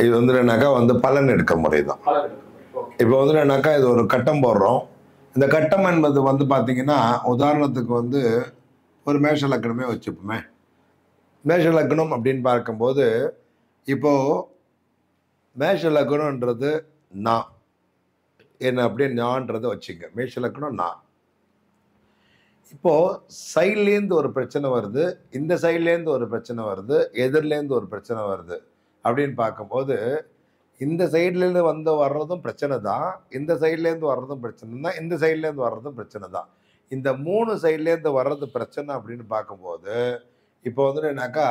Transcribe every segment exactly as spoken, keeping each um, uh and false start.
இது வந்து என்னக்கா வந்து பலன் எடுக்க முறை தான். இப்போ வந்து என்னக்கா இது ஒரு கட்டம் போடுறோம். இந்த கட்டம் என்பது வந்து பார்த்தீங்கன்னா, உதாரணத்துக்கு வந்து ஒரு மேஷ லக்னமே வச்சுப்போமே. மேஷ லக்னம் அப்படின்னு பார்க்கும்போது, இப்போ மேஷ லக்னம்ன்றது நான். என்ன அப்படியே நான்றதை வச்சுங்க. மேஷ லக்னம் நான். இப்போ சைட்லேருந்து ஒரு பிரச்சனை வருது, இந்த சைட்லேருந்து ஒரு பிரச்சனை வருது, எதிர்லேருந்து ஒரு பிரச்சனை வருது அப்படின்னு பார்க்கும்போது, இந்த சைட்லேருந்து வந்து வர்றதும் பிரச்சனை தான், இந்த சைட்லேருந்து வர்றதும் பிரச்சனை தான், இந்த சைட்லேருந்து வர்றதும் பிரச்சனை தான். இந்த மூணு சைட்லேருந்து வர்றது பிரச்சனை அப்படின்னு பார்க்கும்போது, இப்போ வந்து என்னக்கா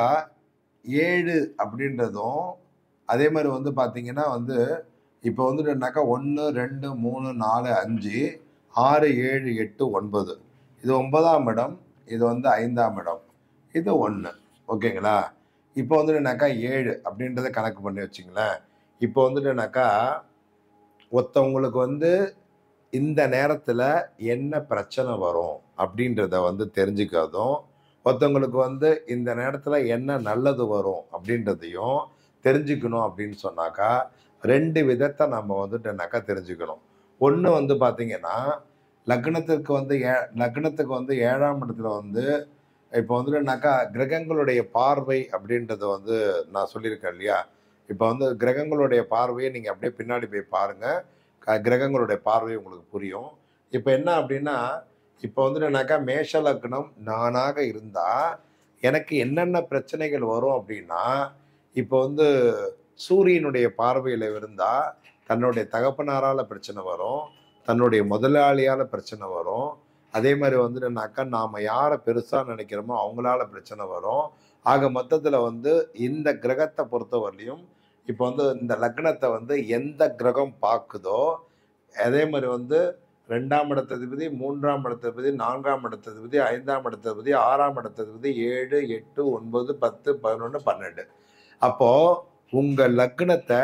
ஏழு அப்படின்றதும் அதே மாதிரி வந்து பார்த்தீங்கன்னா வந்து இப்போ வந்து என்னக்கா ஒன்று ரெண்டு மூணு நாலு அஞ்சு ஆறு ஏழு எட்டு ஒன்பது. இது ஒன்பதாம் இடம், இது வந்து ஐந்தாம் இடம், இது ஒன்று. ஓகேங்களா? இப்போ வந்து என்னக்கா ஏழு அப்படின்றத கணக்கு பண்ணி வச்சுங்களேன். இப்போ வந்துட்டு என்னக்கா ஒருத்தவங்களுக்கு வந்து இந்த நேரத்தில் என்ன பிரச்சனை வரும் அப்படின்றத வந்து தெரிஞ்சுக்கிறதும், ஒருத்தவங்களுக்கு வந்து இந்த நேரத்தில் என்ன நல்லது வரும் அப்படின்றதையும் தெரிஞ்சுக்கணும் அப்படின்னு சொன்னாக்கா ரெண்டு விதத்தை நம்ம வந்துட்டு என்னக்கா தெரிஞ்சுக்கணும். ஒன்று வந்து பார்த்தீங்கன்னா லக்னத்துக்கு வந்து ஏ லக்னத்துக்கு வந்து ஏழாம் இடத்துல வந்து இப்போ வந்து என்னக்கா கிரகங்களுடைய பார்வை அப்படின்றத வந்து நான் சொல்லியிருக்கேன் இல்லையா? இப்போ வந்து கிரகங்களுடைய பார்வையை நீங்கள் அப்படியே பின்னாடி போய் பாருங்கள். க கிரகங்களுடைய பார்வை உங்களுக்கு புரியும். இப்போ என்ன அப்படின்னா, இப்போ வந்து என்னக்கா மேஷ லக்னம் நானாக இருந்தால் எனக்கு என்னென்ன பிரச்சனைகள் வரும் அப்படின்னா, இப்போ வந்து சூரியனுடைய பார்வையில் இருந்தால் தன்னுடைய தகப்பனாரால் பிரச்சனை வரும், தன்னுடைய முதலாளியால் பிரச்சனை வரும். அதே மாதிரி வந்து என்னன்னாக்கா நாம் யாரை பெருசாக நினைக்கிறோமோ அவங்களால பிரச்சனை வரும். ஆக மொத்தத்தில் வந்து இந்த கிரகத்தை பொறுத்தவரையிலையும் இப்போ வந்து இந்த லக்னத்தை வந்து எந்த கிரகம் பார்க்குதோ, அதே மாதிரி வந்து ரெண்டாம் இடத்ததிபதி, மூன்றாம் இடத்ததிபதி, நான்காம் இடத்ததிபதி, ஐந்தாம் இடத்ததிபதி, ஆறாம் இடத்ததிபதி, ஏழு எட்டு ஒன்பது பத்து பதினொன்று பன்னெண்டு. அப்போது உங்கள் லக்னத்தை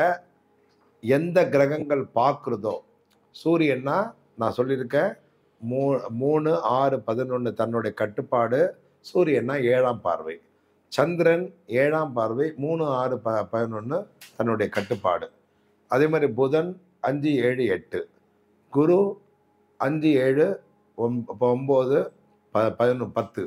எந்த கிரகங்கள் பார்க்குறதோ, சூரியன்னா நான் சொல்லியிருக்கேன் மூ மூணு ஆறு பதினொன்று தன்னுடைய கட்டுப்பாடு, சூரியன்னா ஏழாம் பார்வை, சந்திரன் ஏழாம் பார்வை மூணு ஆறு ப பதினொன்று தன்னுடைய கட்டுப்பாடு. அதே மாதிரி புதன் அஞ்சு ஏழு எட்டு, குரு அஞ்சு ஏழு ஒம் ஒம்பது ப பதினொன்று பத்து,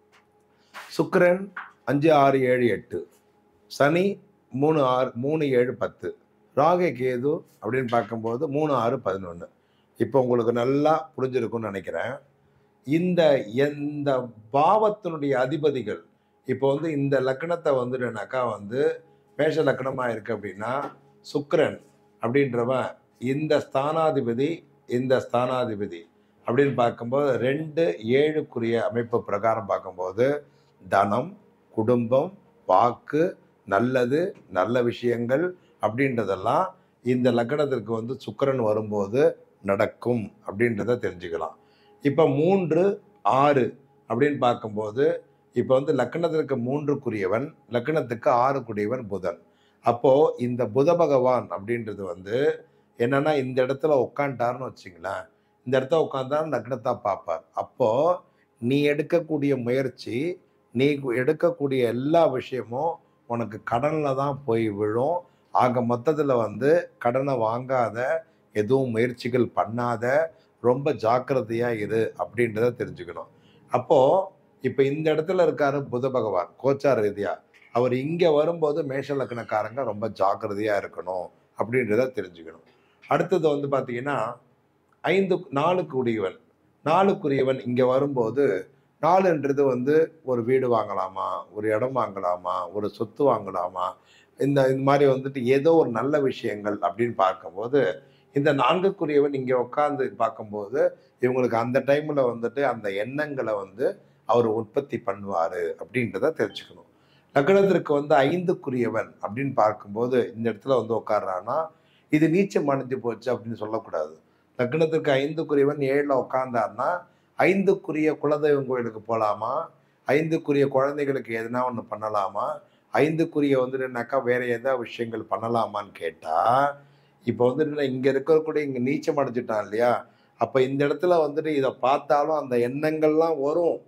சுக்கிரன் அஞ்சு ஆறு ஏழு எட்டு, சனி மூணு ஆறு மூணு ஏழு பத்து, ராகு கேது அப்படின்னு பார்க்கும்போது மூணு ஆறு பதினொன்று. இப்போ உங்களுக்கு நல்லா புரிஞ்சிருக்கும்னு நினைக்கிறேன். இந்த எந்த பாவத்தினுடைய அதிபதிகள் இப்போ வந்து இந்த லக்னத்தை வந்துட்டுனாக்கா வந்து மேஷ லக்னமாக இருக்குது அப்படின்னா சுக்கிரன் அப்படின்றவன் இந்த ஸ்தானாதிபதி, இந்த ஸ்தானாதிபதி அப்படின்னு பார்க்கும்போது ரெண்டு ஏழுக்குரிய அமைப்பு பிரகாரம் பார்க்கும்போது தனம், குடும்பம், வாக்கு, நல்லது, நல்ல விஷயங்கள் அப்படின்றதெல்லாம் இந்த லக்னத்திற்கு வந்து சுக்கிரன் வரும்போது நடக்கும் அப்படின்றத தெரிஞ்சுக்கலாம். இப்போ மூன்று ஆறு அப்படின்னு பார்க்கும்போது இப்போ வந்து லக்னத்திற்கு மூன்றுக்குரியவன், லக்னத்துக்கு ஆறுக்குரியவன் புதன். அப்போது இந்த புத பகவான் அப்படின்றது வந்து என்னன்னா இந்த இடத்துல உட்காந்துட்டாருன்னு வச்சுங்களேன், இந்த இடத்துல உட்காந்தாரு லக்னத்தை பார்ப்பார். அப்போது நீ எடுக்கக்கூடிய முயற்சி, நீ எடுக்கக்கூடிய எல்லா விஷயமும் உனக்கு கடனில் தான் போய் விழும். ஆக மொத்தத்தில் வந்து கடனை வாங்காத, எதுவும் முயற்சிகள் பண்ணாத, ரொம்ப ஜாக்கிரதையாக இரு அப்படின்றத தெரிஞ்சுக்கணும். அப்போது இப்போ இந்த இடத்துல இருக்காரு புத பகவான் கோச்சார ரீதியா, அவர் இங்கே வரும்போது மேஷ லக்னக்காரங்க ரொம்ப ஜாக்கிரதையாக இருக்கணும் அப்படின்றத தெரிஞ்சுக்கணும். அடுத்தது வந்து பார்த்தீங்கன்னா ஐந்து நாலுக்குரியவன் நாலுக்குரியவன் இங்கே வரும்போது நாலுன்றது வந்து ஒரு வீடு வாங்கலாமா, ஒரு இடம் வாங்கலாமா, ஒரு சொத்து வாங்கலாமா, இந்த இந்த மாதிரி வந்துட்டு ஏதோ ஒரு நல்ல விஷயங்கள் அப்படின்னு பார்க்கும்போது இந்த நான்குக்குரியவன் இங்கே உட்காந்து பார்க்கும்போது இவங்களுக்கு அந்த டைமில் வந்துட்டு அந்த எண்ணங்களை வந்து அவர் உற்பத்தி பண்ணுவார் அப்படின்றத தெரிஞ்சுக்கணும். லக்னத்திற்கு வந்து ஐந்துக்குரியவன் அப்படின்னு பார்க்கும்போது இந்த இடத்துல வந்து உட்கார்றான்னா இது நீச்சம் அடைஞ்சு போச்சு அப்படின்னு சொல்லக்கூடாது. லக்னத்திற்கு ஐந்துக்குரியவன் ஏழில் உட்கார்ந்தார்னா ஐந்துக்குரிய குலதெய்வம் கோயிலுக்கு போகலாமா, ஐந்துக்குரிய குழந்தைகளுக்கு எதுனா ஒன்று பண்ணலாமா, ஐந்துக்குரிய வந்துட்டு என்னக்கா வேற ஏதாவது விஷயங்கள் பண்ணலாமான்னு கேட்டால், இப்போ வந்துட்டு இங்கே இருக்கக்கூடிய இங்கே நீச்சம் அடைஞ்சிட்டான் இல்லையா, அப்போ இந்த இடத்துல வந்துட்டு இதை பார்த்தாலும் அந்த எண்ணங்கள்லாம் வரும்.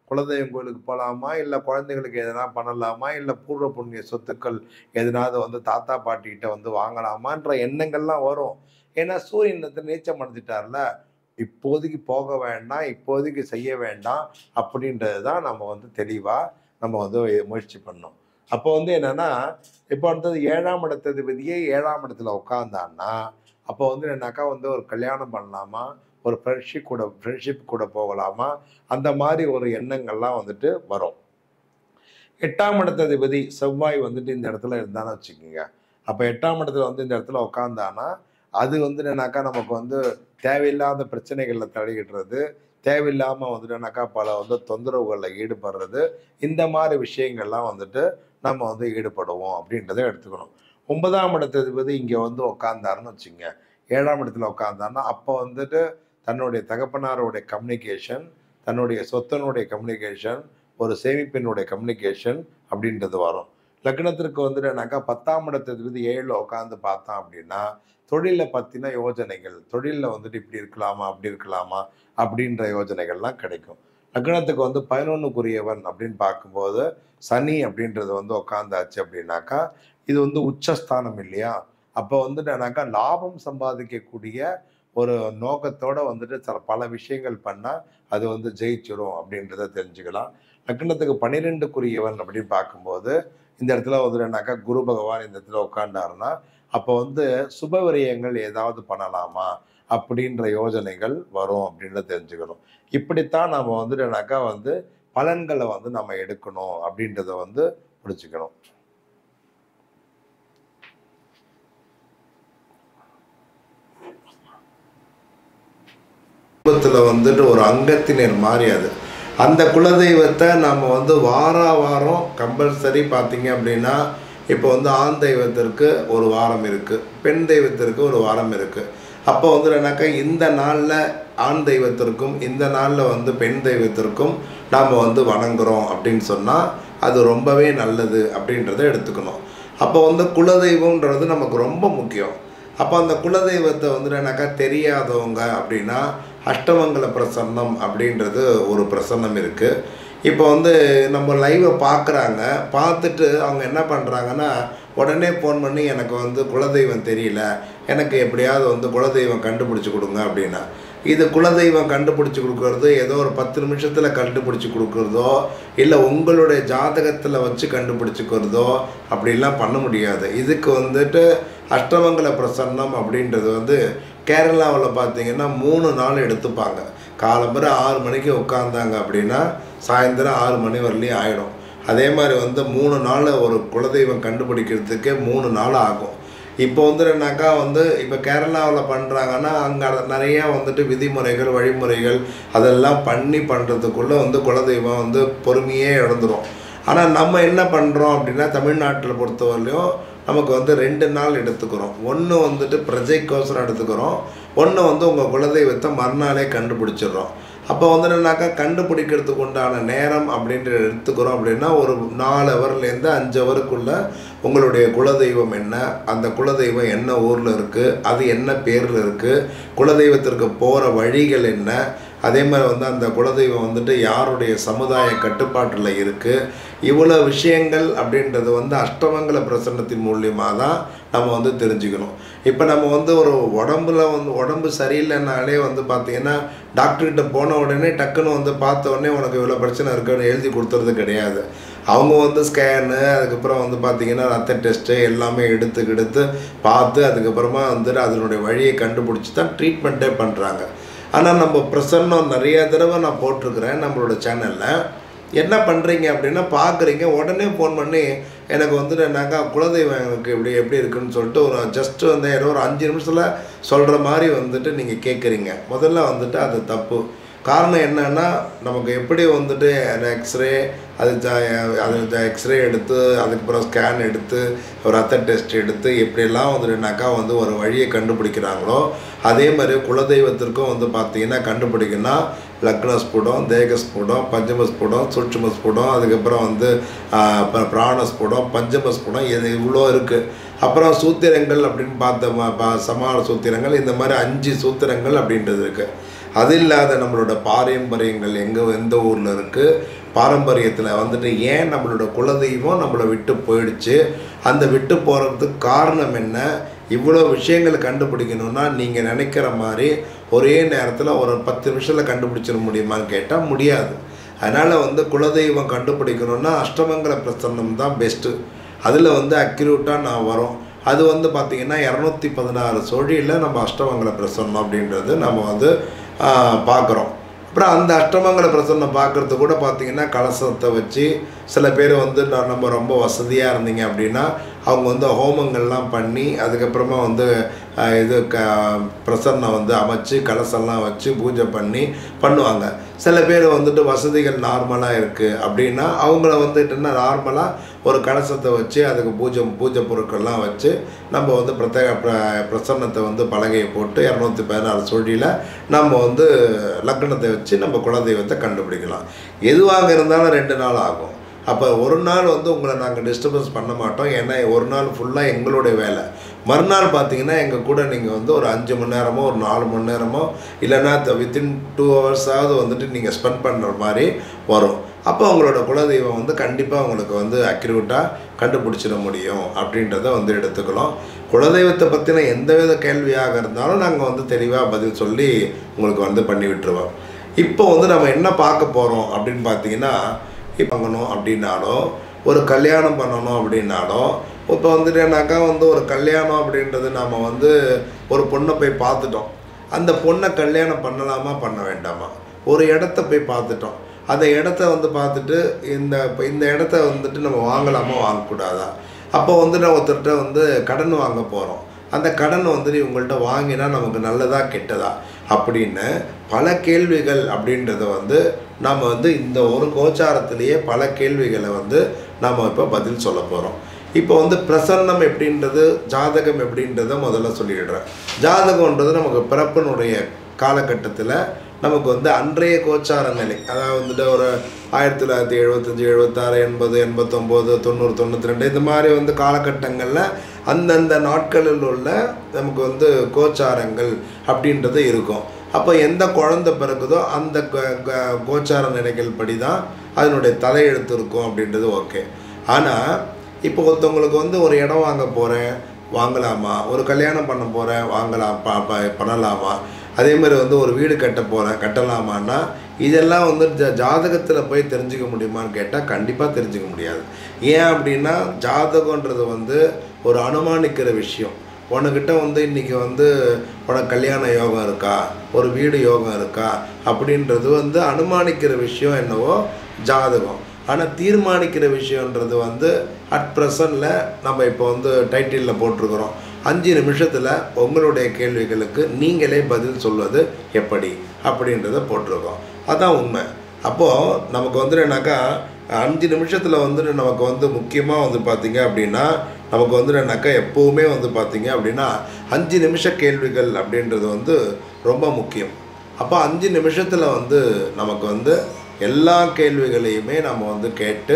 குலதெய்வம் கோயிலுக்கு போகலாமா, இல்லை குழந்தைங்களுக்கு எதனா பண்ணலாமா, இல்லை பூர்வ புண்ணிய சொத்துக்கள் எதனாவது வந்து தாத்தா பாட்டிகிட்ட வந்து வாங்கலாமான்ற எண்ணங்கள்லாம் வரும். ஏன்னா சூரியன் நீச்சம் அடைஞ்சிட்டார்ல, இப்போதைக்கு போக வேண்டாம், இப்போதைக்கு செய்ய வேண்டாம் அப்படின்றது தான் நம்ம வந்து தெளிவாக நம்ம வந்து முயற்சி பண்ணோம். அப்போ வந்து என்னன்னா, இப்போ அடுத்தது ஏழாம் இடத்ததிபதியே ஏழாம் இடத்துல உட்கார்ந்தான்னா, அப்போ வந்து என்னன்னாக்கா வந்து ஒரு கல்யாணம் பண்ணலாமா, ஒரு ஃப்ரெண்ட்ஷிப் கூட ஃப்ரெண்ட்ஷிப் கூட போகலாமா, அந்த மாதிரி ஒரு எண்ணங்கள்லாம் வந்துட்டு வரும். எட்டாம் இடத்ததிபதி செவ்வாய் வந்துட்டு இந்த இடத்துல இருந்தான்னு வச்சுக்கோங்க. அப்போ எட்டாம் இடத்துல வந்து இந்த இடத்துல உட்காந்தானா, அது வந்து என்னன்னாக்கா நமக்கு வந்து தேவையில்லாத பிரச்சனைகளில் தலையிடுறது, தேவையில்லாமல் வந்துட்டுனாக்கா பல வந்து தொந்தரவுகளில் ஈடுபடுறது, இந்த மாதிரி விஷயங்கள்லாம் வந்துட்டு நம்ம வந்து ஈடுபடுவோம் அப்படின்றத எடுத்துக்கணும். ஒன்பதாம் இடத்ததிபதி இங்கே வந்து உட்காந்தாருன்னு வச்சுங்க, ஏழாம் இடத்துல உட்காந்தாருன்னா அப்போ வந்துட்டு தன்னுடைய தகப்பனாருடைய கம்யூனிகேஷன், தன்னுடைய சொத்தனுடைய கம்யூனிகேஷன், ஒரு சேமிப்பினுடைய கம்யூனிகேஷன் அப்படின்றது வரும். லக்னத்திற்கு வந்துட்டுனாக்கா பத்தாம் இடத்ததிபதி ஏழில் உட்காந்து பார்த்தான் அப்படின்னா, தொழிலை பற்றின யோஜனைகள், தொழிலில் வந்துட்டு இப்படி இருக்கலாமா அப்படி இருக்கலாமா அப்படின்ற யோஜனைகள்லாம் கிடைக்கும். லக்னத்துக்கு வந்து பதினொன்றுக்குரியவன் அப்படின்னு பார்க்கும்போது சனி அப்படின்றது வந்து உட்காந்தாச்சு அப்படின்னாக்கா, இது வந்து உச்சஸ்தானம் இல்லையா? அப்போ வந்துட்டுனாக்கா லாபம் சம்பாதிக்கக்கூடிய ஒரு நோக்கத்தோட வந்துட்டு சில பல விஷயங்கள் பண்ணால் அது வந்து ஜெயிச்சிடும் அப்படின்றத தெரிஞ்சுக்கலாம். லக்னத்துக்கு பன்னிரெண்டுக்குரியவன் அப்படின்னு பார்க்கும்போது இந்த இடத்துல வந்துட்டுனாக்கா குரு பகவான் இந்த இடத்துல உட்காண்டாருன்னா, அப்போ வந்து சுப விரயங்கள் ஏதாவது பண்ணலாமா அப்படின்ற யோஜனைகள் வரும் அப்படின்றத தெரிஞ்சுக்கணும். இப்படித்தான் நம்ம வந்துட்டுனாக்கா வந்து பலன்களை வந்து நம்ம எடுக்கணும் அப்படின்றத வந்து புரிஞ்சுக்கணும். குடும்பத்தில் வந்துட்டு ஒரு அங்கத்தினர் மாதிரி அது. அந்த குலதெய்வத்தை நம்ம வந்து வார வாரம் கம்பல்சரி பார்த்தீங்க அப்படின்னா, இப்போ வந்து ஆண் தெய்வத்திற்கு ஒரு வாரம் இருக்குது, பெண் தெய்வத்திற்கு ஒரு வாரம் இருக்குது. அப்போ வந்து என்னன்னாக்கா இந்த நாளில் ஆண் தெய்வத்திற்கும் இந்த நாளில் வந்து பெண் தெய்வத்திற்கும் நாம் வந்து வணங்குறோம் அப்படின்னு சொன்னால் அது ரொம்பவே நல்லது அப்படின்றத எடுத்துக்கணும். அப்போ வந்து குலதெய்வம்ன்றது நமக்கு ரொம்ப முக்கியம். அப்போ அந்த குலதெய்வத்தை வந்து என்னன்னாக்கா தெரியாதவங்க அப்படின்னா அஷ்டமங்கல பிரசன்னம் அப்படின்றது ஒரு பிரசன்னம் இருக்குது. இப்போ வந்து நம்ம லைவை பார்க்குறாங்க, பார்த்துட்டு அவங்க என்ன பண்ணுறாங்கன்னா உடனே ஃபோன் பண்ணி எனக்கு வந்து குலதெய்வம் தெரியல, எனக்கு எப்படியாவது வந்து குலதெய்வம் கண்டுபிடிச்சி கொடுங்க அப்படின்னா, இது குலதெய்வம் கண்டுபிடிச்சி கொடுக்குறது ஏதோ ஒரு பத்து நிமிஷத்தில் கண்டுபிடிச்சி கொடுக்குறதோ இல்லை உங்களுடைய ஜாதகத்தில் வச்சு கண்டுபிடிச்சிக்கிறதோ அப்படிலாம் பண்ண முடியாது. இதுக்கு வந்துட்டு அஷ்டமங்கல பிரசன்னம் அப்படின்றது வந்து கேரளாவில் பார்த்தீங்கன்னா மூணு நாள் எடுத்துப்பாங்க. காலம்பரை ஆறு மணிக்கு உட்காந்தாங்க அப்படின்னா சாயந்தரம் ஆறு மணி வரலையும் ஆகிடும். அதே மாதிரி வந்து மூணு நாள் ஒரு குலதெய்வம் கண்டுபிடிக்கிறதுக்கே மூணு நாள் ஆகும். இப்போ வந்து என்னன்னாக்கா வந்து இப்போ கேரளாவில் பண்ணுறாங்கன்னா அங்கே நிறையா வந்துட்டு விதிமுறைகள் வழிமுறைகள் அதெல்லாம் பண்ணி பண்ணுறதுக்குள்ளே வந்து குலதெய்வம் வந்து பொறுமையே இழந்துடும். ஆனால் நம்ம என்ன பண்ணுறோம் அப்படின்னா தமிழ்நாட்டில் பொறுத்தவரையிலையும் நமக்கு வந்து ரெண்டு நாள் எடுத்துக்கிறோம். ஒன்று வந்துட்டு பிரஜைக்கோசரம் எடுத்துக்கிறோம், ஒன்று வந்து உங்கள் குலதெய்வத்தை மறுநாளே கண்டுபிடிச்சிடுறோம். அப்போ வந்து என்னன்னாக்கா கண்டுபிடிக்கிறதுக்கு உண்டான நேரம் அப்படின்ற எடுத்துக்கிறோம் அப்படின்னா ஒரு நாலு ஹவர்லேருந்து அஞ்சு ஹவருக்குள்ளே உங்களுடைய குலதெய்வம் என்ன, அந்த குலதெய்வம் என்ன ஊரில் இருக்குது, அது என்ன பேரில் இருக்குது, குலதெய்வத்திற்கு போகிற வழிகள் என்ன, அதே மாதிரி வந்து அந்த குலதெய்வம் வந்துட்டு யாருடைய சமுதாய கட்டுப்பாட்டில் இருக்குது, இவ்வளோ விஷயங்கள் அப்படின்றது வந்து அஷ்டமங்கல பிரசன்னத்தின் மூலியமாக தான் நம்ம வந்து தெரிஞ்சுக்கணும். இப்போ நம்ம வந்து ஒரு உடம்புல வந்து உடம்பு சரியில்லைனாலே வந்து பார்த்திங்கன்னா டாக்டர்கிட்ட போன உடனே டக்குன்னு வந்து பார்த்த உடனே உனக்கு இவ்வளோ பிரச்சனை இருக்குன்னு எழுதி கொடுத்துறது கிடையாது. அவங்க வந்து ஸ்கேனு அதுக்கப்புறம் வந்து பார்த்திங்கன்னா ரத்த டெஸ்ட்டு எல்லாமே எடுத்து எடுத்து பார்த்து அதுக்கப்புறமா வந்துட்டு அதனுடைய வழியை கண்டுபிடிச்சி தான் ட்ரீட்மெண்ட்டே பண்ணுறாங்க. ஆனால் நம்ம பிரசன்னம் நிறைய தடவை நான் போட்டிருக்கிறேன் நம்மளோட சேனலில். என்ன பண்ணுறீங்க அப்படின்னா பார்க்குறீங்க, உடனே ஃபோன் பண்ணி எனக்கு வந்துட்டு என்னக்கா குலதெய்வம் எனக்கு இப்படி எப்படி இருக்குன்னு சொல்லிட்டு ஒரு ஜஸ்ட்டு வந்து ஏதோ ஒரு அஞ்சு நிமிஷத்தில் சொல்கிற மாதிரி வந்துட்டு நீங்கள் கேட்குறீங்க. முதல்ல வந்துட்டு அது தப்பு. காரணம் என்னன்னா நமக்கு எப்படி வந்துட்டு அந்த எக்ஸ்ரே அது அது எக்ஸ்ரே எடுத்து அதுக்கப்புறம் ஸ்கேன் எடுத்து ரத்த டெஸ்ட் எடுத்து எப்படியெல்லாம் வந்துட்டுனாக்கா வந்து ஒரு வழியை கண்டுபிடிக்கிறாங்களோ அதே மாதிரி குலதெய்வத்திற்கும் வந்து பார்த்திங்கன்னா கண்டுபிடிக்கணும்னா லக்னஸ்புடம், தேகஸ்புடம், பஞ்சமஸ்புடம், சூட்சுமஸ்புடம், அதுக்கப்புறம் வந்து பிராணஸ்புடம், பஞ்சமஸ்புடம், இது இவ்வளோ இருக்குது. அப்புறம் சூத்திரங்கள் அப்படின்னு பார்த்த சமாள சூத்திரங்கள், இந்த மாதிரி அஞ்சு சூத்திரங்கள் அப்படின்றது இருக்குது. அது இல்லாத நம்மளோட பாரம்பரியங்கள் எங்கே எந்த ஊரில் இருக்குது, பாரம்பரியத்தில் வந்துட்டு ஏன் நம்மளோட குலதெய்வம் நம்மளை விட்டு போயிடுச்சு, அந்த விட்டு போகிறதுக்கு காரணம் என்ன, இவ்வளோ விஷயங்களை கண்டுபிடிக்கணும்னா நீங்கள் நினைக்கிற மாதிரி ஒரே நேரத்தில் ஒரு பத்து நிமிஷத்தில் கண்டுபிடிச்சிட முடியுமான்னு கேட்டால் முடியாது. அதனால் வந்து குலதெய்வம் கண்டுபிடிக்கணுன்னா அஷ்டமங்கல பிரசன்னம் தான் பெஸ்ட்டு. அதில் வந்து அக்யூரேட்டாக நான் வரோம். அது வந்து பார்த்திங்கன்னா இரநூத்தி பதினாறு சொழியில் நம்ம அஷ்டமங்கல பிரசன்னம் அப்படின்றது நம்ம வந்து பார்க்குறோம். அப்புறம் அந்த அஷ்டமங்கல பிரசன்னம் பார்க்குறது கூட பார்த்திங்கன்னா கலசத்தை வச்சு சில பேர் வந்து நம்ம ரொம்ப வசதியாக இருந்தீங்க அப்படின்னா அவங்க வந்து ஹோமங்கள்லாம் பண்ணி அதுக்கப்புறமா வந்து இது க பிரசன்னம் வந்து அமைச்சு கலசம்லாம் வச்சு பூஜை பண்ணி பண்ணுவாங்க. சில பேர் வந்துட்டு வசதிகள் நார்மலாக இருக்குது அப்படின்னா அவங்கள வந்துட்டுன்னா நார்மலாக ஒரு கலசத்தை வச்சு அதுக்கு பூஜை பூஜை பொருட்கள்லாம் வச்சு நம்ம வந்து பிரத்யேக பிர பிரசன்னத்தை வந்து பலகையை போட்டு இரநூத்தி பதினாறு சொழியில் நம்ம வந்து லக்னத்தை வச்சு நம்ம குலதெய்வத்தை கண்டுபிடிக்கலாம். எதுவாக இருந்தாலும் ரெண்டு நாள் ஆகும். அப்போ ஒரு நாள் வந்து உங்களை நாங்கள் டிஸ்டர்பன்ஸ் பண்ண மாட்டோம். ஏன்னா ஒரு நாள் ஃபுல்லாக எங்களுடைய வேலை. மறுநாள் பார்த்தீங்கன்னா எங்கள் கூட நீங்கள் வந்து ஒரு அஞ்சு மணி நேரமோ ஒரு நாலு மணி நேரமோ இல்லைன்னா வித்தின் டூ ஹவர்ஸாவது வந்துட்டு நீங்கள் ஸ்பெண்ட் பண்ணுற மாதிரி வரும். அப்போ உங்களோட குலதெய்வம் வந்து கண்டிப்பாக உங்களுக்கு வந்து அக்யூரேட்டாக கண்டுபிடிச்சிட முடியும் அப்படின்றத வந்து எடுத்துக்கலாம். குலதெய்வத்தை பற்றின எந்தவித கேள்வியாக இருந்தாலும் நாங்கள் வந்து தெளிவாக பதில் சொல்லி உங்களுக்கு வந்து பண்ணி விட்டுருவோம். இப்போ வந்து நம்ம என்ன பார்க்க போகிறோம் அப்படின்னு பார்த்தீங்கன்னா, வாங்கணும் அப்படின்னாலோ ஒரு கல்யாணம் பண்ணணும் அப்படின்னாலோ இப்போ வந்துட்டேனாக்கா வந்து ஒரு கல்யாணம் அப்படின்றது நாம் வந்து ஒரு பொண்ணை போய் பார்த்துட்டோம். அந்த பொண்ணை கல்யாணம் பண்ணலாமா பண்ண வேண்டாமா, ஒரு இடத்த போய் பார்த்துட்டோம். அந்த இடத்த வந்து பார்த்துட்டு இந்த இந்த இடத்த வந்துட்டு நம்ம வாங்கலாமா வாங்கக்கூடாதா, அப்போ வந்து நான் ஒருத்தர்கிட்ட வந்து கடன் வாங்க போகிறோம். அந்த கடன் வந்துட்டு இவங்கள்ட்ட வாங்கினா நமக்கு நல்லதா கெட்டதா அப்படின்னு பல கேள்விகள் அப்படின்றத வந்து நாம் வந்து இந்த ஒரு கோச்சாரத்திலேயே பல கேள்விகளை வந்து நாம் இப்போ பதில் சொல்ல போகிறோம். இப்போ வந்து பிரசன்னம் எப்படின்றது ஜாதகம் எப்படின்றத முதல்ல சொல்லிடுறேன். ஜாதகம்ன்றது நமக்கு பிறப்பினுடைய காலகட்டத்தில் நமக்கு வந்து அன்றைய கோச்சார நிலை, அதாவது வந்துட்டு ஒரு ஆயிரத்தி தொள்ளாயிரத்தி எழுபத்தஞ்சி எழுபத்தாறு எண்பது எண்பத்தொம்போது தொண்ணூறு தொண்ணூற்றி ரெண்டு இந்த மாதிரி வந்து காலகட்டங்களில் அந்தந்த நாட்களில் உள்ள நமக்கு வந்து கோச்சாரங்கள் அப்படின்றது இருக்கும். அப்போ எந்த குழந்தை பிறகுதோ அந்த கோச்சார நிலைகள் படி தான் அதனுடைய தலையெழுத்து இருக்கும் அப்படின்றது ஓகே. ஆனால் இப்போ ஒருத்தவங்களுக்கு வந்து ஒரு இடம் வாங்க போகிறேன் வாங்கலாமா, ஒரு கல்யாணம் பண்ண போகிறேன் வாங்கலாம் பண்ணலாமா, அதே மாதிரி வந்து ஒரு வீடு கட்ட போகிறேன் கட்டலாமான்னா இதெல்லாம் வந்து ஜ ஜாதகத்தில் போய் தெரிஞ்சுக்க முடியுமான்னு கேட்டால் கண்டிப்பாக தெரிஞ்சுக்க முடியாது. ஏன் அப்படின்னா ஜாதகன்றது வந்து ஒரு அனுமானிக்கிற விஷயம். உனக்கிட்ட வந்து இன்றைக்கி வந்து உனக்கு கல்யாண யோகம் இருக்கா, ஒரு வீடு யோகம் இருக்கா அப்படின்றது வந்து அனுமானிக்கிற விஷயம் என்னவோ ஜாதகம். ஆனால் தீர்மானிக்கிற விஷயன்றது வந்து அட் ப்ரெசண்டில் நம்ம இப்போ வந்து டைட்டிலில் போட்டிருக்கிறோம். அஞ்சு நிமிஷத்தில் உங்களுடைய கேள்விகளுக்கு நீங்களே பதில் சொல்வது எப்படி அப்படின்றத போட்டிருக்கோம். அதுதான் உண்மை. அப்போது நமக்கு வந்து என்னக்கா அஞ்சு நிமிஷத்தில் வந்துட்டு நமக்கு வந்து முக்கியமாக வந்து பார்த்திங்க அப்படின்னா நமக்கு வந்து என்னக்கா எப்போவுமே வந்து பார்த்திங்க அப்படின்னா அஞ்சு நிமிஷ கேள்விகள் அப்படின்றது வந்து ரொம்ப முக்கியம். அப்போ அஞ்சு நிமிஷத்தில் வந்து நமக்கு வந்து எல்லா கேள்விகளையுமே நம்ம வந்து கேட்டு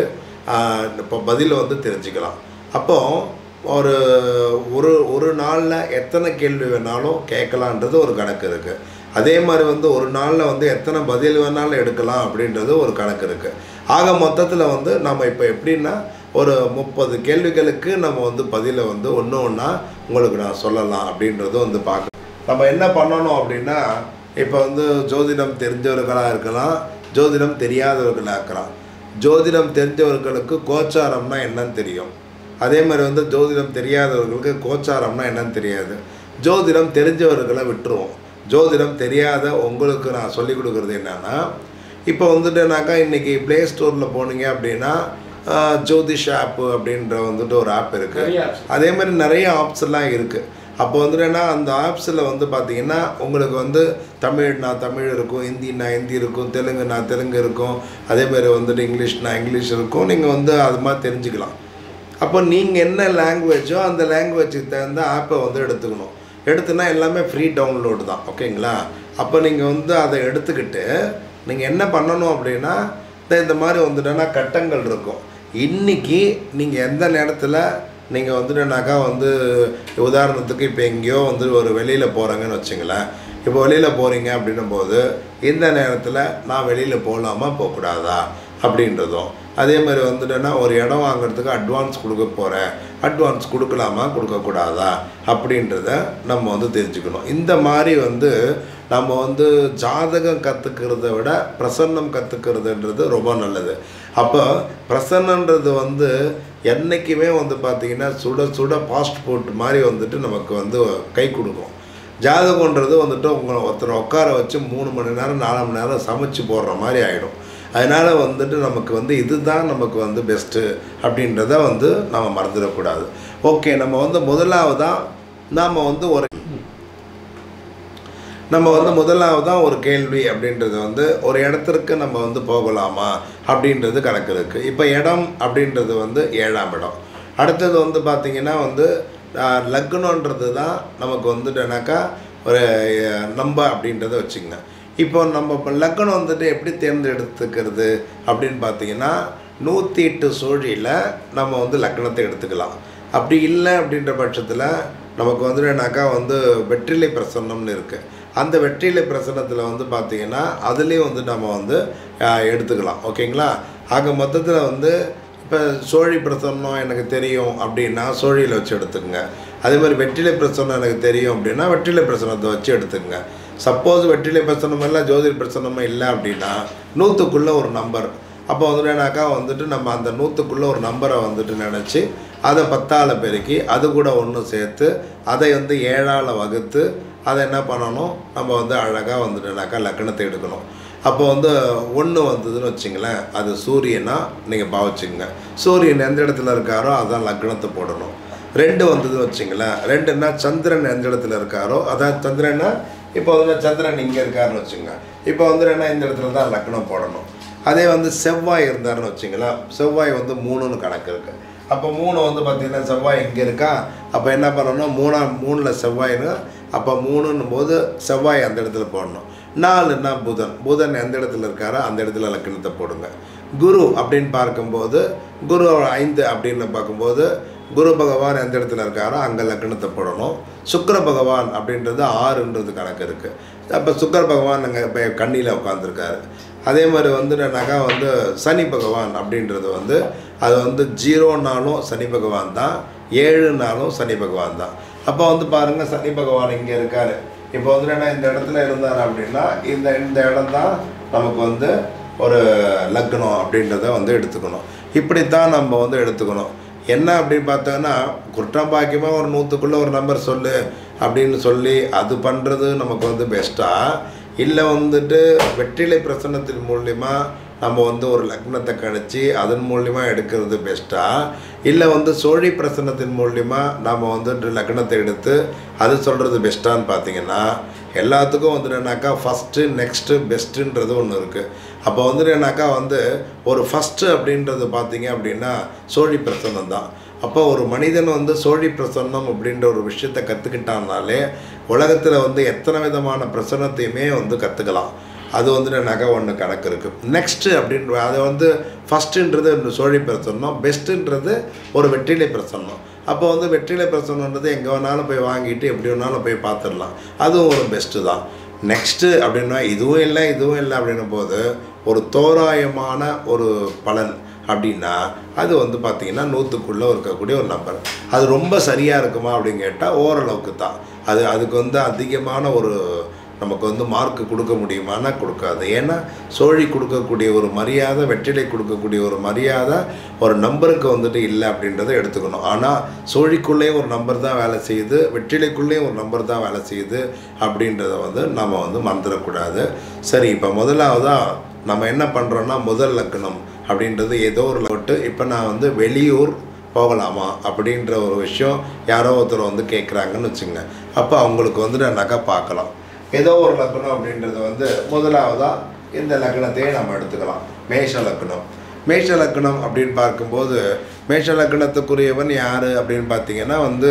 இப்போ பதிலை வந்து தெரிஞ்சுக்கலாம். அப்போது ஒரு ஒரு ஒரு நாளில் எத்தனை கேள்வி வேணாலும் கேட்கலான்றது ஒரு கணக்கு இருக்குது. அதே மாதிரி வந்து ஒரு நாளில் வந்து எத்தனை பதில் வேணாலும் எடுக்கலாம் அப்படின்றது ஒரு கணக்கு இருக்குது. ஆக மொத்தத்தில் வந்து நம்ம இப்போ எப்படின்னா ஒரு முப்பது கேள்விகளுக்கு நம்ம வந்து பதிலை வந்து ஒன்று ஒன்றா உங்களுக்கு நான் சொல்லலாம் அப்படின்றது வந்து பார்க்க நம்ம என்ன பண்ணணும் அப்படின்னா, இப்போ வந்து ஜோதிடம் தெரிஞ்சவர்களாக இருக்கலாம், ஜோதிடம் தெரியாதவர்களாக இருக்கலாம். ஜோதிடம் தெரிஞ்சவர்களுக்கு கோச்சாரம்னா என்னன்னு தெரியும். அதே மாதிரி வந்து ஜோதிடம் தெரியாதவர்களுக்கு கோச்சாரம்னா என்னன்னு தெரியாது. ஜோதிடம் தெரிஞ்சவர்களை விட்டுருவோம். ஜோதிடம் தெரியாத உங்களுக்கு நான் சொல்லிக் கொடுக்குறது என்னென்னா, இப்போ வந்துட்டுனாக்கா இன்றைக்கி ப்ளே ஸ்டோரில் போனீங்க அப்படின்னா ஜோதிஷ் ஆப்பு அப்படின்ற வந்துட்டு ஒரு ஆப் இருக்குது. அதே மாதிரி நிறைய ஆப்ஸ் எல்லாம் இருக்குது. அப்போ வந்துட்டுன்னா அந்த ஆப்ஸில் வந்து பார்த்திங்கன்னா உங்களுக்கு வந்து தமிழ்னா தமிழ் இருக்கும், ஹிந்தினா ஹிந்தி இருக்கும், தெலுங்குனா தெலுங்கு இருக்கும், அதேமாதிரி வந்துட்டு இங்கிலீஷ்னா இங்கிலீஷ் இருக்கும். நீங்கள் வந்து அது மாதிரி தெரிஞ்சுக்கலாம். அப்போ நீங்கள் என்ன லாங்குவேஜோ அந்த லாங்குவேஜுக்கு தகுந்த ஆப்பை வந்து எடுத்துக்கணும். எடுத்துனா எல்லாமே ஃப்ரீ டவுன்லோடு தான், ஓகேங்களா? அப்போ நீங்கள் வந்து அதை எடுத்துக்கிட்டு நீங்கள் என்ன பண்ணணும் அப்படின்னா இந்த மாதிரி வந்துட்டோன்னா கட்டங்கள் இருக்கும். இன்றைக்கி நீங்கள் எந்த நேரத்தில் நீங்கள் வந்துட்டுனாக்கா வந்து உதாரணத்துக்கு இப்போ எங்கேயோ வந்து ஒரு வெளியில் போகிறேங்கன்னு வச்சுங்களேன். இப்போ வெளியில் போகிறீங்க அப்படின்னும் போது இந்த நேரத்தில் நான் வெளியில் போகலாமா போகக்கூடாதா அப்படின்றதும், அதே மாதிரி வந்துட்டேன்னா ஒரு இடம் வாங்குறதுக்கு அட்வான்ஸ் கொடுக்க போகிறேன், அட்வான்ஸ் கொடுக்கலாமா கொடுக்கக்கூடாதா அப்படின்றத நம்ம வந்து தெரிஞ்சுக்கணும். இந்த மாதிரி வந்து நம்ம வந்து ஜாதகம் கற்றுக்கிறத விட பிரசன்னம் கற்றுக்கிறதுன்றது ரொம்ப நல்லது. அப்போ பிரசன்னன்றது வந்து என்றைக்குமே வந்து பார்த்திங்கன்னா சுட சுட பாஸ்போர்ட் மாதிரி வந்துட்டு நமக்கு வந்து கை கொடுக்கும். ஜாதகன்றது வந்துட்டு உங்களை ஒருத்தரை உட்கார வச்சு மூணு மணி நேரம் நாலு மணி நேரம் சமைச்சு போடுற மாதிரி ஆகிடும். அதனால் வந்துட்டு நமக்கு வந்து இதுதான் நமக்கு வந்து பெஸ்ட்டு அப்படின்றத வந்து நம்ம மறந்துடக்கூடாது. ஓகே, நம்ம வந்து முதலாவதாக நாம் வந்து ஒரு நம்ம வந்து முதலாவதாக ஒரு கேள்வி அப்படின்றது வந்து ஒரு இடத்திற்கு நம்ம வந்து போகலாமா அப்படின்றது கணக்கு இருக்குது. இப்போ இடம் அப்படின்றது வந்து ஏழாம் இடம். அடுத்தது வந்து பார்த்திங்கன்னா வந்து லக்னன்றது தான் நமக்கு வந்துட்டுனாக்கா ஒரு நம்ப அப்படின்றத வச்சுங்க. இப்போ நம்ம இப்போ லக்னம் வந்துட்டு எப்படி தேர்ந்தெடுத்துக்கிறது அப்படின்னு பார்த்திங்கன்னா நூற்றி எட்டு சூழியில் நம்ம வந்து லக்னத்தை எடுத்துக்கலாம். அப்படி இல்லை அப்படின்ற பட்சத்தில் நமக்கு வந்துட்டுனாக்கா வந்து வெற்றிலை பிரசன்னம்னு இருக்குது. அந்த வெற்றிலை பிரசன்னத்தில் வந்து பார்த்திங்கன்னா அதுலேயும் வந்து நம்ம வந்து எடுத்துக்கலாம். ஓகேங்களா? ஆக மொத்தத்தில் வந்து இப்போ சோழி பிரசன்னம் எனக்கு தெரியும் அப்படின்னா சோழியில் வச்சு எடுத்துக்கங்க. அதே மாதிரி வெற்றிலை பிரசன்னம் எனக்கு தெரியும் அப்படின்னா வெற்றிலை பிரசன்னத்தை வச்சு எடுத்துக்கங்க. சப்போஸ் வெற்றிலை பிரசன்னம் எல்லாம் ஜோதிட பிரசன்னமாக இல்லை அப்படின்னா நூற்றுக்குள்ளே ஒரு நம்பர், அப்போ வந்துட்டுனாக்கா வந்துட்டு நம்ம அந்த நூற்றுக்குள்ளே ஒரு நம்பரை வந்துட்டு நினச்சி அதை பத்தால் பெருக்கி அது கூட ஒன்று சேர்த்து அதை வந்து ஏழால் வகுத்து அதை என்ன பண்ணணும், நம்ம வந்து அழகாக வந்துட்டுனாக்கா லக்னத்தை எடுக்கணும். அப்போ வந்து ஒன்று வந்ததுன்னு வச்சிங்களேன், அது சூரியனா நீங்கள் பாவிச்சுங்க. சூரியன் எந்த இடத்துல இருக்காரோ அதான் லக்னத்தை போடணும். ரெண்டு வந்ததுன்னு வச்சிங்களேன், ரெண்டுன்னா சந்திரன் எந்த இடத்துல இருக்காரோ அதான் சந்திரன்னா இப்போ வந்து சந்திரன் இங்கே இருக்காருன்னு வச்சுங்க, இப்போ வந்து என்ன இந்த இடத்துல தான் லக்னம் போடணும். அதே வந்து செவ்வாய் இருந்தாருன்னு வச்சிங்களேன், செவ்வாய் வந்து மூணுன்னு கணக்கு இருக்குது. அப்போ மூணு வந்து பார்த்திங்கன்னா செவ்வாய் இங்கே இருக்கா, அப்போ என்ன பண்ணணும், மூணா மூணில் செவ்வாய்னு, அப்போ மூணுன்னும் போது செவ்வாய் அந்த இடத்துல போடணும். நாலுன்னா புதன், புதன் எந்த இடத்துல இருக்காரோ அந்த இடத்துல லக்னத்தை போடுங்க. குரு அப்படின்னு பார்க்கும்போது குரு ஐந்து அப்படின்னு பார்க்கும்போது குரு பகவான் எந்த இடத்துல இருக்காரோ அங்கே லக்னத்தை போடணும். சுக்கிர பகவான் அப்படின்றது ஆறுன்றது கணக்கு இருக்குது. அப்போ சுக்கிர பகவான் அங்கே இப்போ கண்ணியில் உட்காந்துருக்காரு. அதே மாதிரி வந்து நகா வந்து சனி பகவான் அப்படின்றது வந்து அது வந்து ஜீரோனாலும் சனி பகவான் தான், ஏழுனாலும் சனி பகவான் தான். அப்போ வந்து பாருங்கள் சனி பகவான் இங்கே இருக்கார். இப்போ வந்து என்ன இந்த இடத்துல இருந்தார் அப்படின்னா இந்த இந்த இடம் தான் நமக்கு வந்து ஒரு லக்னம் அப்படின்றத வந்து எடுத்துக்கணும். இப்படித்தான் நம்ம வந்து எடுத்துக்கணும். என்ன அப்படின்னு பார்த்தோன்னா குற்றம் பாக்கியமாக ஒரு நூற்றுக்குள்ளே ஒரு நம்பர் சொல்லு அப்படின்னு சொல்லி அது பண்ணுறது நமக்கு வந்து பெஸ்ட்டாக, இல்லை வந்துட்டு வெற்றிலை பிரசன்னத்தின் மூலிமா நம்ம வந்து ஒரு லக்னத்தை கணிச்சு அதன் மூலிமா எடுக்கிறது பெஸ்ட்டாக, இல்லை வந்து சோழி பிரசன்னத்தின் மூலிமா நம்ம வந்து லக்னத்தை எடுத்து அது சொல்கிறது பெஸ்ட்டான்னு பார்த்தீங்கன்னா எல்லாத்துக்கும் வந்துட்டுனாக்கா ஃபஸ்ட்டு நெக்ஸ்ட்டு பெஸ்ட்டுன்றது ஒன்று இருக்குது. அப்போ வந்துட்டுனாக்கா வந்து ஒரு ஃபஸ்ட்டு அப்படின்றது பார்த்தீங்க அப்படின்னா சோழி பிரசன்னம் தான். அப்போ ஒரு மனிதன் வந்து சோழி பிரசன்னம் அப்படின்ற ஒரு விஷயத்தை கற்றுக்கிட்டான்னாலே உலகத்தில் வந்து எத்தனை விதமான பிரசன்னத்தையுமே வந்து கற்றுக்கலாம். அது வந்துட்டுனாக்கா ஒன்று கணக்கு இருக்குது. நெக்ஸ்ட்டு அப்படின்ற அதை வந்து ஃபஸ்ட்டுன்றது சோழி பிரசன்னம், பெஸ்ட்டுன்றது ஒரு வெற்றிலை பிரசன்னம். அப்போ வந்து வெற்றிலை பிரசன்னன்றது எங்கே வேணாலும் போய் வாங்கிட்டு எப்படி வேணாலும் போய் பார்த்துடலாம், அதுவும் ஒரு பெஸ்ட்டு தான். நெக்ஸ்ட்டு அப்படின்னா இதுவும் இல்லை இதுவும் இல்லை அப்படின்னும் போது ஒரு தோராயமான ஒரு பலன் அப்படின்னா அது வந்து பார்த்திங்கன்னா நூற்றுக்குள்ளே இருக்கக்கூடிய ஒரு நம்பர். அது ரொம்ப சரியாக இருக்குமா அப்படின்னு கேட்டால் ஓரளவுக்கு தான். அது அதுக்கு வந்து அதிகமான ஒரு நமக்கு வந்து மார்க்கு கொடுக்க முடியுமானா கொடுக்காது. ஏன்னா சோழி கொடுக்கக்கூடிய ஒரு மரியாதை, வெற்றிலை கொடுக்கக்கூடிய ஒரு மரியாதை ஒரு நம்பருக்கு வந்துட்டு இல்லை அப்படின்றத எடுத்துக்கணும். ஆனால் சோழிக்குள்ளேயும் ஒரு நம்பர் தான் வேலை செய்யுது, வெற்றிலைக்குள்ளேயும் ஒரு நம்பர் தான் வேலை செய்யுது அப்படின்றத வந்து நம்ம வந்து மறந்துடக்கூடாது. சரி, இப்போ முதலாவதாக நம்ம என்ன பண்ணுறோன்னா முதல் லக்னம் அப்படின்றது ஏதோ ஒரு லட்டு. இப்போ நான் வந்து வெளியூர் போகலாமா அப்படின்ற ஒரு விஷயம் யாரோ ஒருத்தர் வந்து கேட்குறாங்கன்னு வச்சுங்க. அப்போ அவங்களுக்கு வந்து நான் நகை பார்க்கலாம். ஏதோ ஒரு லக்னம் அப்படின்றது வந்து முதலாவதாக இந்த லக்னத்தையே நம்ம எடுத்துக்கலாம். மேஷ லக்னம். மேஷ லக்னம் அப்படின்னு பார்க்கும்போது மேஷ லக்னத்துக்குரியவன் யார் அப்படின்னு பார்த்தீங்கன்னா வந்து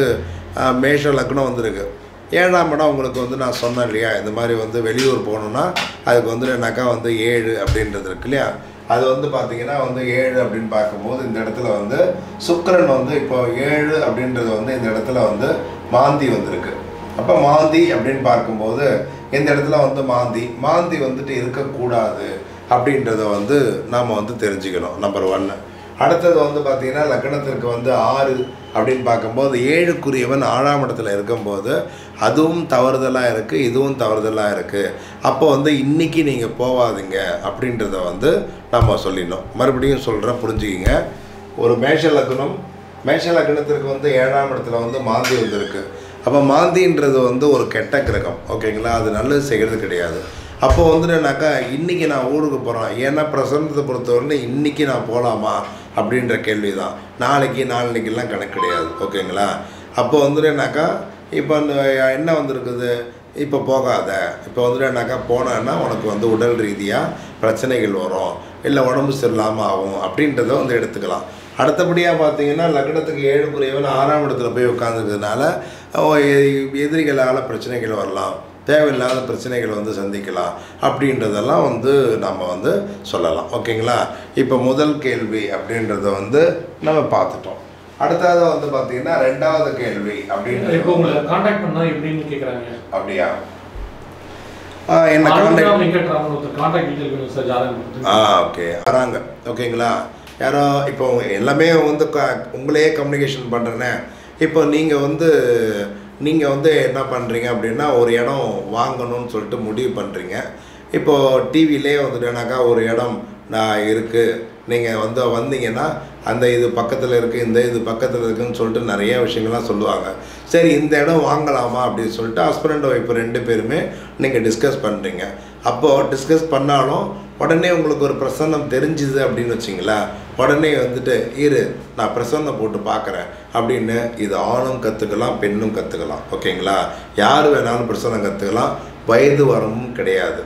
மேஷ லக்னம் வந்துருக்கு. ஏழாம் இடம் உங்களுக்கு வந்து நான் சொன்னேன் இல்லையா, இந்த மாதிரி வந்து வெளியூர் போகணுன்னா அதுக்கு வந்து என்னக்கா வந்து ஏழு அப்படின்றது இருக்கு இல்லையா, அது வந்து பார்த்திங்கன்னா வந்து ஏழு அப்படின்னு பார்க்கும்போது இந்த இடத்துல வந்து சுக்கிரன் வந்து இப்போ ஏழு அப்படின்றது வந்து இந்த இடத்துல வந்து மாந்தி வந்திருக்கு. அப்போ மாந்தி அப்படின்னு பார்க்கும்போது இந்த இடத்துல வந்து மாந்தி மாந்தி வந்துட்டு இருக்கக்கூடாது அப்படின்றத வந்து நாம் வந்து தெரிஞ்சுக்கணும். நம்பர் ஒன்று. அடுத்தது வந்து பார்த்திங்கன்னா லக்னத்திற்கு வந்து ஆறு அப்படின்னு பார்க்கும்போது ஏழுக்குரியவன் ஆறாம் இடத்துல இருக்கும்போது அதுவும் தவறுதலாக இருக்குது, இதுவும் தவறுதலாக இருக்குது. அப்போ வந்து இன்றைக்கி நீங்கள் போகாதீங்க அப்படின்றத வந்து நம்ம சொல்லிடணும். மறுபடியும் சொல்கிறேன், புரிஞ்சுக்கிங்க. ஒரு மேஷ லக்னம், மேஷ லக்னத்திற்கு வந்து ஏழாம் இடத்துல வந்து மாந்தி வந்துருக்கு. அப்போ மாந்தின்றது வந்து ஒரு கெட்ட கிரகம், ஓகேங்களா? அது நல்லது செய்கிறது கிடையாது. அப்போ வந்துட்டுனாக்கா இன்றைக்கி நான் ஊருக்கு போகிறேன், ஏன்னா பிரசன்னத்தை பொறுத்தவரை இன்றைக்கி நான் போகலாமா அப்படின்ற கேள்வி தான். நாளைக்கு நாளைக்கெல்லாம் கணக்கு கிடையாது, ஓகேங்களா? அப்போ வந்துட்டுனாக்கா இப்போ அந்த என்ன வந்திருக்குது, இப்போ போகாத, இப்போ வந்துட்டுனாக்கா போனேன்னா உனக்கு வந்து உடல் ரீதியாக பிரச்சனைகள் வரும், இல்லை உடம்பு சரியில்லாமல் ஆகும் அப்படின்றத வந்து எடுத்துக்கலாம். அடுத்தபடியாக பார்த்தீங்கன்னா லக்னத்துக்கு ஏழுக்குரியவன் ஆறாம் இடத்துல போய் உட்காந்துருக்கிறதுனால எதிரிகளால் பிரச்சனைகள் வரலாம், தேவையில்லாத பிரச்சனைகள் வந்து சந்திக்கலாம் அப்படின்றதெல்லாம் வந்து நம்ம வந்து சொல்லலாம், ஓகேங்களா? இப்போ முதல் கேள்வி அப்படின்றத வந்து நம்ம பார்த்துட்டோம். அடுத்தது வந்து பார்த்தீங்கன்னா ரெண்டாவது கேள்வி அப்படின்னு இப்போ உங்களை காண்டாக்ட் பண்ணா எப்படின்னு கேட்குறாங்க. அப்படியா? என்ன காண்டாக்ட் காண்டாக்ட் டீடைல் வேணும் சார், ஜாதகம். ஆ ஓகே, வராங்க, ஓகேங்களா? யாரோ இப்போ எல்லாமே வந்து க உங்களையே கம்யூனிகேஷன் பண்ணுறேன்னே. இப்போ நீங்கள் வந்து நீங்கள் வந்து என்ன பண்ணுறீங்க அப்படின்னா ஒரு இடம் வாங்கணும்னு சொல்லிட்டு முடிவு பண்ணுறீங்க. இப்போது டிவிலே வந்துட்டேனாக்கா ஒரு இடம் நான் இருக்குது, நீங்கள் வந்து வந்தீங்கன்னா அந்த இது பக்கத்தில் இருக்குது, இந்த இது பக்கத்தில் இருக்குதுன்னு சொல்லிட்டு நிறைய விஷயங்கள்லாம் சொல்லுவாங்க. சரி, இந்த இடம் வாங்கலாமா அப்படின்னு சொல்லிட்டு ஹஸ்பண்ட் அண்ட் ஒய்ஃப் ரெண்டு பேருமே நீங்கள் டிஸ்கஸ் பண்ணுறீங்க. அப்போது டிஸ்கஸ் பண்ணாலும் உடனே உங்களுக்கு ஒரு பிரசன்னம் தெரிஞ்சுது அப்படின்னு வச்சிங்களேன், உடனே வந்துட்டு இரு நான் பிரசன்னம் போட்டு பார்க்குறேன் அப்படின்னு. இது ஆணும் கற்றுக்கலாம், பெண்ணும் கற்றுக்கலாம், ஓகேங்களா? யார் வேணாலும் பிரசன்னம் கற்றுக்கலாம், வயது வரமும் கிடையாது.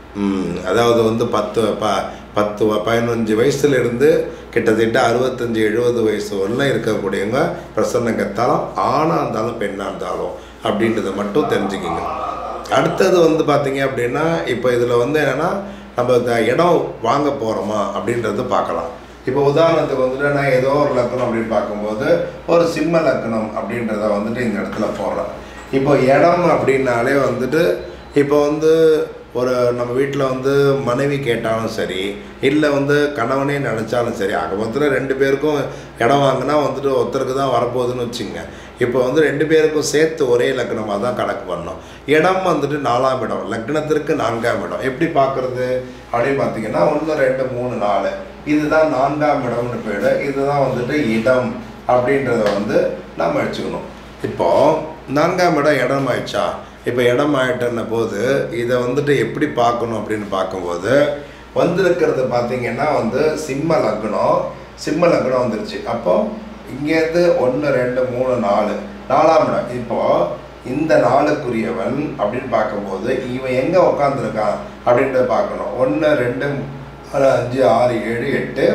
அதாவது வந்து பத்து ப பத்து பதினஞ்சு வயசுலேருந்து கிட்டத்தட்ட அறுபத்தஞ்சி எழுபது வயசு வரலாம் இருக்கக்கூடியவங்க பிரசன்னம் கற்றாலும், ஆணாக இருந்தாலும் பெண்ணாக இருந்தாலும் அப்படின்றத மட்டும் தெரிஞ்சுக்கிங்க. அடுத்தது வந்து பார்த்திங்க அப்படின்னா இப்போ இதில் வந்து என்னென்னா நம்ம இந்த இடம் வாங்க போகிறோமா அப்படின்றத பார்க்கலாம். இப்போ உதாரணத்துக்கு வந்துட்டு நான் ஏதோ ஒரு லக்கணம் அப்படின்னு பார்க்கும்போது ஒரு சிம்ம லக்கணம் அப்படின்றத வந்துட்டு இந்த இடத்துல போடுறேன். இப்போ இடம் அப்படின்னாலே வந்துட்டு இப்போ வந்து ஒரு நம்ம வீட்டில் வந்து மனைவி கேட்டாலும் சரி, இல்லை வந்து கணவனே நினச்சாலும் சரி, ஆக மொத்தத்தில் ரெண்டு பேருக்கும் இடம் வாங்கினா வந்துட்டு ஒருத்தருக்கு தான் வரப்போகுதுன்னு வச்சுங்க. இப்போ வந்து ரெண்டு பேருக்கும் சேர்த்து ஒரே லக்னமாக தான் கணக்கு பண்ணோம். இடம் வந்துட்டு நாலாம் இடம், லக்னத்திற்கு நான்காம் இடம். எப்படி பார்க்குறது அப்படின்னு பார்த்தீங்கன்னா ஒன்று ரெண்டு மூணு நாலு, இதுதான் நான்காம் இடம்னு பேர். இதுதான் வந்துட்டு இடம் அப்படின்றத வந்து நம்ம வச்சுக்கணும். இப்போது நான்காம் இடம் இடம் ஆயிடுச்சா? இப்போ இடம் ஆகிட்டன போது இதை வந்துட்டு எப்படி பார்க்கணும் அப்படின்னு பார்க்கும்போது வந்திருக்கிறது பார்த்திங்கன்னா வந்து சிம்ம லக்னம், சிம்ம லக்னம் வந்துருச்சு. அப்போது இங்கேருந்து ஒன்று ரெண்டு மூணு நாலு, நாலாம் இடம். இப்போது இந்த நாளுக்குரியவன் அப்படின்னு பார்க்கும்போது இவன் எங்கே உட்காந்துருக்கான் அப்படின்றத பார்க்கணும். ஒன்று ரெண்டு நாலு அஞ்சு ஆறு ஏழு எட்டு,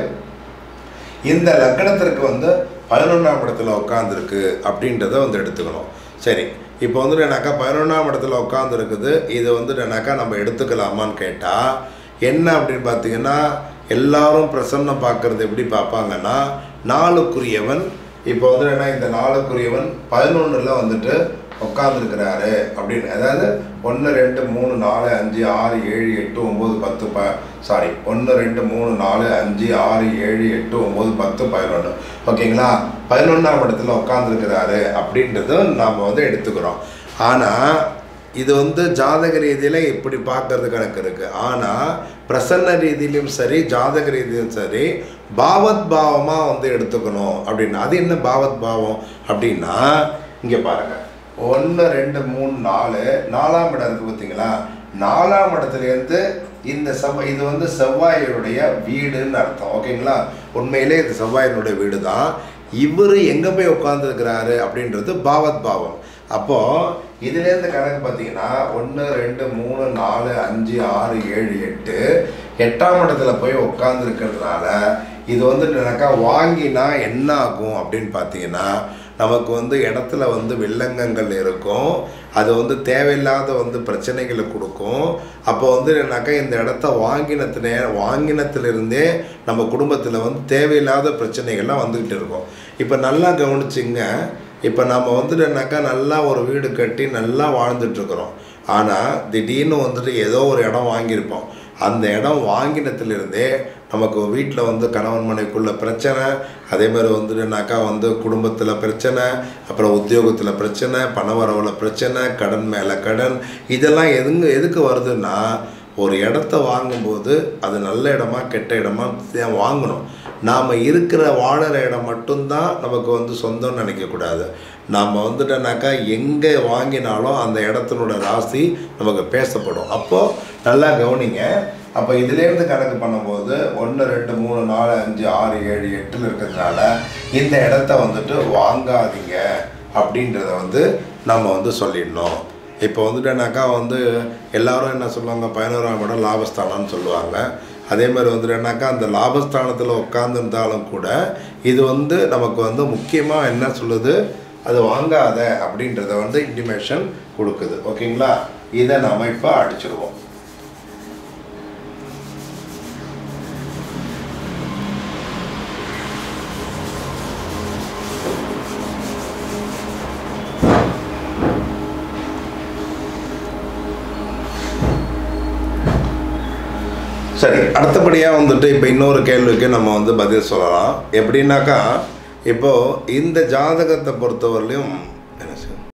இந்த லக்னத்திற்கு வந்து பதினொன்றாம் இடத்துல உட்காந்துருக்கு அப்படின்றத வந்து எடுத்துக்கணும். சரி, இப்போ வந்து என்னாக்கா பதினொன்றாம் இடத்துல உட்காந்துருக்குது, இதை வந்து என்னாக்கா நம்ம எடுத்துக்கலாமான்னு கேட்டால் என்ன அப்படின்னு பார்த்தீங்கன்னா எல்லாரும் பிரசன்னம் பார்க்குறது எப்படி பார்ப்பாங்கன்னா நாளுக்குரியவன் இப்போ வந்து என்ன இந்த நாளுக்குரியவன் பதினொன்றில் வந்துட்டு உட்காந்துருக்கிறாரு அப்படின்னு. அதாவது ஒன்று ரெண்டு மூணு நாலு அஞ்சு ஆறு ஏழு எட்டு ஒம்பது பத்து ப சாரி ஒன்று ரெண்டு மூணு நாலு அஞ்சு ஆறு ஏழு எட்டு ஒம்பது பத்து பதினொன்று, ஓகேங்களா? பதினொன்றாம் இடத்துல உட்காந்துருக்கிறாரு அப்படின்றது நாம் வந்து எடுத்துக்கிறோம். ஆனால் இது வந்து ஜாதக ரீதியில் இப்படி பார்க்கறது கணக்கு இருக்குது. ஆனால் பிரசன்ன ரீதியிலும் சரி ஜாதக ரீதியிலும் சரி பாவத் பாவமாக வந்து எடுத்துக்கணும் அப்படின்னா அது என்ன பாவத் பாவம் அப்படின்னா இங்கே பாருங்கள், ஒன்று ரெண்டு மூணு நாலு, நாலாம் இடம் இருக்குது பார்த்தீங்களா? நாலாம் இடத்துலேருந்து இந்த செவ்வாய், இது வந்து செவ்வாயினுடைய வீடுன்னு அர்த்தம், ஓகேங்களா? உண்மையிலே இது செவ்வாயினுடைய வீடு தான். இவர் எங்கே போய் உட்காந்துருக்கிறாரு அப்படின்றது பாவத் பாவம். அப்போது இதுலேருந்து கணக்கு பார்த்தீங்கன்னா ஒன்று ரெண்டு மூணு நாலு அஞ்சு ஆறு ஏழு எட்டு, எட்டாம் இடத்துல போய் உட்காந்துருக்கிறதுனால இது வந்து எனக்கா வாங்கினா என்ன ஆகும் அப்படின்னு பார்த்தீங்கன்னா நமக்கு வந்து இடத்துல வந்து வில்லங்கங்கள் இருக்கும், அது வந்து தேவையில்லாத வந்து பிரச்சனைகளை கொடுக்கும். அப்போ வந்து என்னக்கா இந்த இடத்த வாங்கினத்தினே வாங்கினத்திலிருந்தே நம்ம குடும்பத்தில் வந்து தேவையில்லாத பிரச்சனைகள்லாம் வந்துக்கிட்டு இருக்கும். இப்போ நல்லா கவனிச்சிங்க, இப்போ நம்ம வந்துட்டு என்னக்கா நல்லா ஒரு வீடு கட்டி நல்லா வாழ்ந்துட்டுருக்குறோம். ஆனால் திடீர்னு வந்துட்டு ஏதோ ஒரு இடம் வாங்கியிருப்போம். அந்த இடம் வாங்கினத்துலேருந்தே நமக்கு வீட்டில் வந்து கணவன் மனைவிக்குள்ள பிரச்சனை, அதே மாதிரி வந்துட்டுனாக்கா வந்து குடும்பத்தில் பிரச்சனை, அப்புறம் உத்தியோகத்தில் பிரச்சனை, பண வரவில் பிரச்சனை, கடன் மேலே கடன், இதெல்லாம் எதுங்க எதுக்கு வருதுன்னா, ஒரு இடத்த வாங்கும்போது அது நல்ல இடமா கெட்ட இடமா வாங்கணும். நாம் இருக்கிற வாழற இடம் மட்டும்தான் நமக்கு வந்து சொந்தம்னு நினைக்கக்கூடாது. நாம் வந்துட்டோன்னாக்கா எங்கே வாங்கினாலும் அந்த இடத்தினோட ராசி நமக்கு பேசப்படும். அப்போது நல்லா கவனிங்க. அப்போ இதுலேருந்து கணக்கு பண்ணும்போது ஒன்று ரெண்டு மூணு நாலு அஞ்சு ஆறு ஏழு எட்டில் இருக்கிறதுனால இந்த இடத்த வந்துட்டு வாங்காதீங்க அப்படின்றத வந்து நம்ம வந்து சொல்லிடணும். இப்போ வந்துட்டேனாக்கா வந்து எல்லோரும் என்ன சொல்லுவாங்க, பதினோராம் இடம் லாபஸ்தானம்னு சொல்லுவாங்க. அதே மாதிரி வந்துட்டேனாக்கா அந்த லாபஸ்தானத்தில் உட்காந்துருந்தாலும் கூட இது வந்து நமக்கு வந்து முக்கியமாக என்ன சொல்லுது, அது வாங்காத அப்படின்றத வந்து இன்டிமேஷன் கொடுக்குது. ஓகேங்களா? இதை நம்ம இப்போ அடிச்சிடுவோம். சரி, அடுத்தபடியாக வந்துட்டு இப்போ இன்னொரு கேள்விக்கு நம்ம வந்து பதில் சொல்லலாம். எப்படின்னாக்கா, இப்போது இந்த ஜாதகத்தை பொறுத்தவரையிலையும்